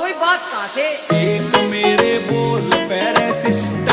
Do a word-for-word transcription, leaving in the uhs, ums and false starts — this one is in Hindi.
कोई बात कहाँ से। एक मेरे बोल पैरे सिस्टम